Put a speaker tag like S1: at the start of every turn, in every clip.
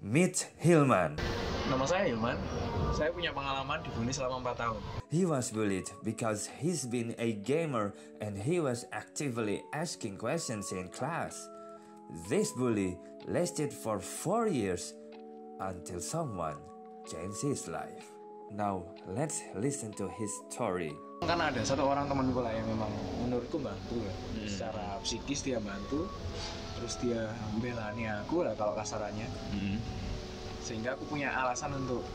S1: Meet Hilman.
S2: Nama saya Hilman. Saya punya pengalaman dibully selama 4 tahun.
S1: He was bullied because he's been a gamer and he was actively asking questions in class. This bully lasted for 4 years until someone changed his life. Now let's listen to his story.
S2: Kan ada satu orang temanku lah yang memang menurutku bantu ya. Secara psikis dia bantu, terus dia membelani aku lah kalau kasarannya. Sehingga aku punya alasan untuk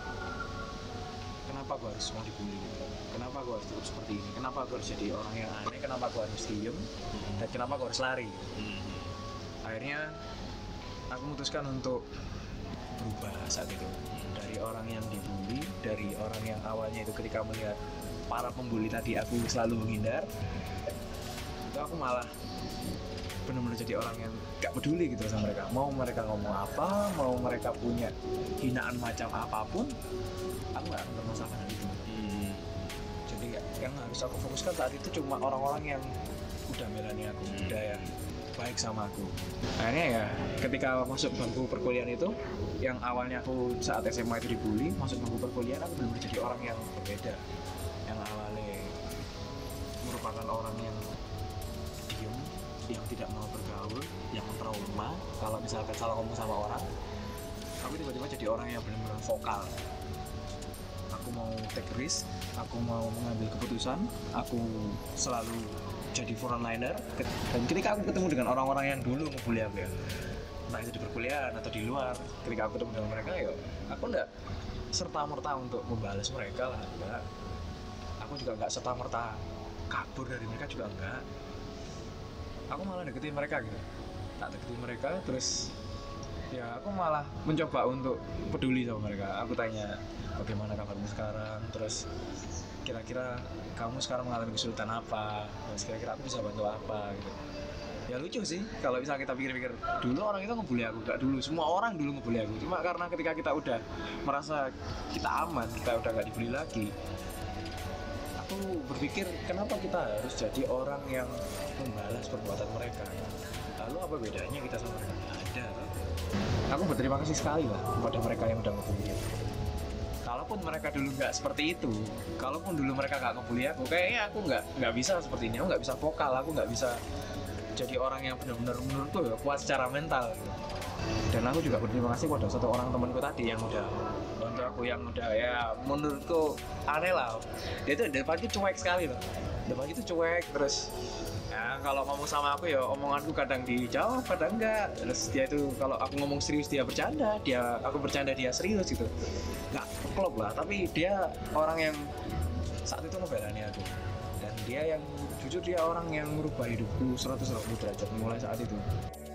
S2: kenapa aku harus mau dibully gitu. Kenapa aku harus terus seperti ini? Kenapa aku harus jadi orang yang aneh? Kenapa aku harus diem? Dan kenapa aku harus lari? Akhirnya aku memutuskan untuk berubah saat itu. Dari orang yang dibully, dari orang yang awalnya itu ketika melihat para pembuli tadi aku selalu menghindar, itu aku malah benar-benar jadi orang yang gak peduli gitu sama mereka. Mau mereka ngomong apa, mau mereka punya hinaan macam apapun, aku gak akan bermasalah dengan itu. Jadi yang harus aku fokuskan saat itu cuma orang-orang yang udah melani aku, udah ya baik sama aku. Akhirnya ya ketika masuk bangku perkuliahan itu, yang awalnya aku saat SMA itu dibully, masuk bangku perkuliahan aku benar-benar jadi orang yang berbeda. Yang awalnya merupakan orang yang diem, yang tidak mau bergaul, yang trauma kalau misalkan salah ngomong sama orang. Aku tiba-tiba jadi orang yang benar-benar vokal. Aku mau take risk, aku mau mengambil keputusan, aku selalu jadi frontliner. Dan ketika aku ketemu dengan orang-orang yang dulu ngebully aku ya, entah itu di perkuliahan atau di luar, ketika aku ketemu dengan mereka ya aku enggak serta-merta untuk membalas mereka lah, enggak. Aku juga enggak serta-merta kabur dari mereka juga enggak. Aku malah deketin mereka gitu. Tak deketin mereka, terus ya aku malah mencoba untuk peduli sama mereka. Aku tanya, bagaimana kabarmu sekarang? Terus kira-kira kamu sekarang mengalami kesulitan apa? Terus kira-kira aku bisa bantu apa gitu. Ya lucu sih kalau misalnya kita pikir-pikir, dulu orang itu ngebully aku, enggak dulu, semua orang dulu ngebully aku. Cuma karena ketika kita udah merasa kita aman, kita udah gak dibully lagi, aku berpikir kenapa kita harus jadi orang yang membalas perbuatan mereka. Lalu apa bedanya kita sama mereka? Nggak ada kan? Aku berterima kasih sekali lah kepada mereka yang udah ngebully aku. Kalaupun mereka dulu nggak seperti itu, kalaupun dulu mereka nggak ngebully aku, kayaknya aku nggak bisa seperti ini. Aku nggak bisa vokal, aku nggak bisa jadi orang yang benar-benar menurutku ya kuat secara mental gitu. Dan aku juga berterima kasih kepada satu orang temanku tadi yang udah bantu aku, yang udah ya menurutku aneh lah. Dia tuh depan itu cuek sekali loh. Depan itu cuek, terus ya kalau ngomong sama aku ya omonganku kadang dijawab, kadang enggak. Terus dia itu kalau aku ngomong serius dia bercanda, aku bercanda dia serius gitu. Nggak klop lah, tapi dia orang yang saat itu ngebelani aku. Dan dia yang jujur dia orang yang merubah hidupku 180 derajat mulai saat itu.